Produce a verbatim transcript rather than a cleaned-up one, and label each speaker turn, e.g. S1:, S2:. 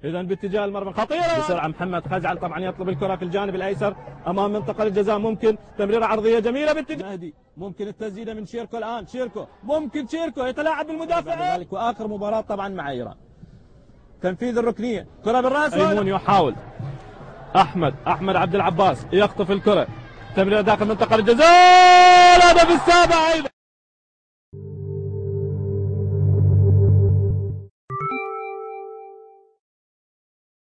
S1: اذا باتجاه المرمى خطيره بسرعه. محمد خزعل طبعا يطلب الكره في الجانب الايسر امام منطقه الجزاء، ممكن تمريره عرضيه جميله باتجاه مهدي، ممكن التسديده من شيركو الان. شيركو ممكن شيركو يتلاعب بالمدافع ذلك. واخر مباراه طبعا مع ايران. تنفيذ الركنيه، كره بالراس. ايمون يحاول. احمد احمد عبد العباس يخطف الكره، تمريره داخل منطقه الجزاء، الهدف السابع ايضا.